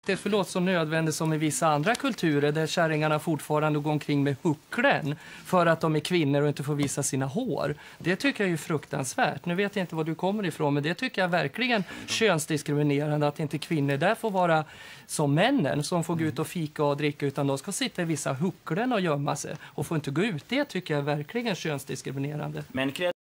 Det förlåt så nödvändigt som i vissa andra kulturer där kärringarna fortfarande går omkring med hucklen för att de är kvinnor och inte får visa sina hår. Det tycker jag är ju fruktansvärt. Nu vet jag inte var du kommer ifrån, men det tycker jag verkligen könsdiskriminerande att inte kvinnor där får vara som männen som får gå ut och fika och dricka, utan de ska sitta i vissa hucklen och gömma sig och får inte gå ut. Det tycker jag är verkligen könsdiskriminerande. Men